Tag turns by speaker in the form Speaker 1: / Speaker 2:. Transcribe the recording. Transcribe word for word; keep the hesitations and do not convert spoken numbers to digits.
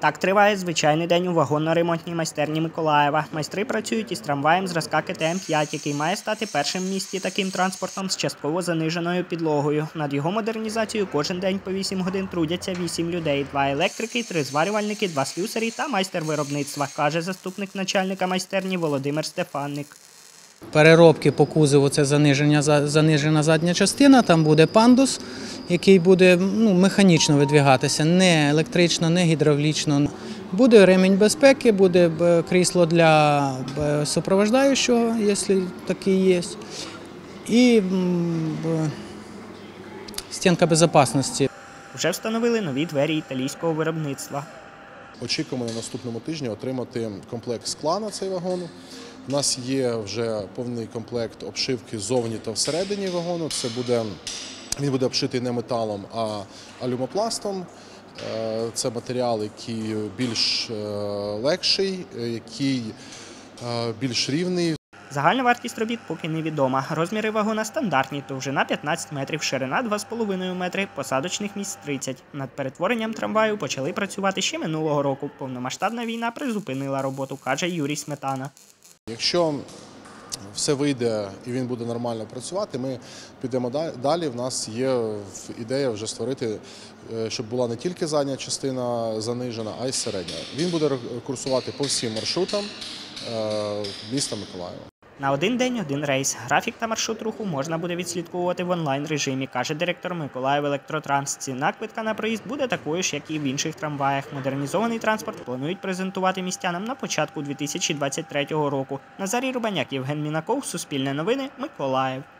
Speaker 1: Так триває звичайний день у вагонно-ремонтній майстерні Миколаєва. Майстри працюють із трамваєм зразка Ке Те Ем п'ять, який має стати першим в місті таким транспортом з частково заниженою підлогою. Над його модернізацією кожен день по вісім годин трудяться вісім людей – два електрики, три зварювальники, два слюсарі та майстер виробництва, каже заступник начальника майстерні Володимир Стефанник.
Speaker 2: Переробки по кузову – це заниження, занижена задня частина, там буде пандус, який буде ну, механічно видвігатися, не електрично, не гідравлічно. Буде ремінь безпеки, буде крісло для супроводжаючого, якщо такий є, і стінка безпечності.
Speaker 1: Вже встановили нові двері італійського виробництва.
Speaker 3: Очікуємо на наступному тижні отримати комплект скла на цей вагон. У нас є вже повний комплект обшивки ззовні та всередині вагону. Це буде, він буде обшитий не металом, а алюмопластом. Це матеріал, який більш легший, який більш рівний.
Speaker 1: Загальна вартість робіт поки невідома. Розміри вагона стандартні, довжина п'ятнадцять метрів, ширина два з половиною метри, посадочних місць тридцять. Над перетворенням трамваю почали працювати ще минулого року. Повномасштабна війна призупинила роботу, каже Юрій Сметана.
Speaker 3: Якщо все вийде і він буде нормально працювати, ми підемо далі. В нас є ідея вже створити, щоб була не тільки задня частина занижена, а й середня. Він буде курсувати по всім маршрутам міста Миколаєва.
Speaker 1: На один день – один рейс. Графік та маршрут руху можна буде відслідковувати в онлайн-режимі, каже директор Миколаївелектротранс. Ціна квитка на проїзд буде такою ж, як і в інших трамваях. Модернізований транспорт планують презентувати містянам на початку дві тисячі двадцять третього року. Назарій Рубаняк, Євген Мінаков, Суспільне новини, Миколаїв.